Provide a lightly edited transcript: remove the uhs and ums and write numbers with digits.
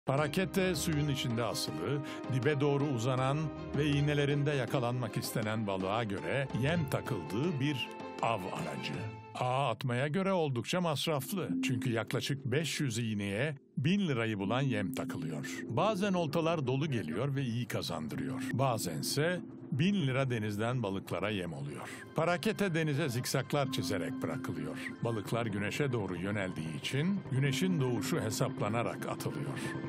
Parakete suyun içinde asılı, dibe doğru uzanan ve iğnelerinde yakalanmak istenen balığa göre yem takıldığı bir av aracı. Ağa atmaya göre oldukça masraflı. Çünkü yaklaşık 500 iğneye 1000 lirayı bulan yem takılıyor. Bazen oltalar dolu geliyor ve iyi kazandırıyor. Bazense 1000 lira denizden balıklara yem oluyor. Parakete denize zikzaklar çizerek bırakılıyor. Balıklar güneşe doğru yöneldiği için güneşin doğuşu hesaplanarak atılıyor.